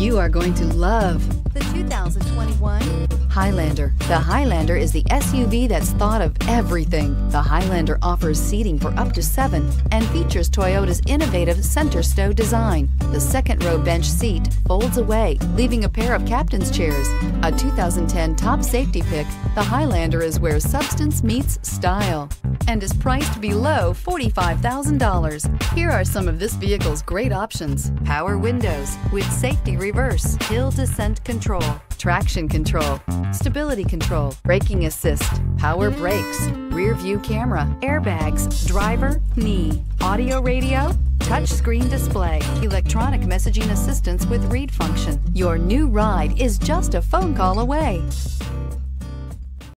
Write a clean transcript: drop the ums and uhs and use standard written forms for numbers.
You are going to love the 2021 Highlander. The Highlander is the SUV that's thought of everything. The Highlander offers seating for up to 7 and features Toyota's innovative center stow design. The second row bench seat folds away, leaving a pair of captain's chairs. A 2010 top safety pick, the Highlander is where substance meets style and is priced below $45,000. Here are some of this vehicle's great options: power windows with safety reverse, hill descent control, traction control, stability control, braking assist, power brakes, rear view camera, airbags, driver, knee, audio radio, touchscreen display, electronic messaging assistance with read function. Your new ride is just a phone call away.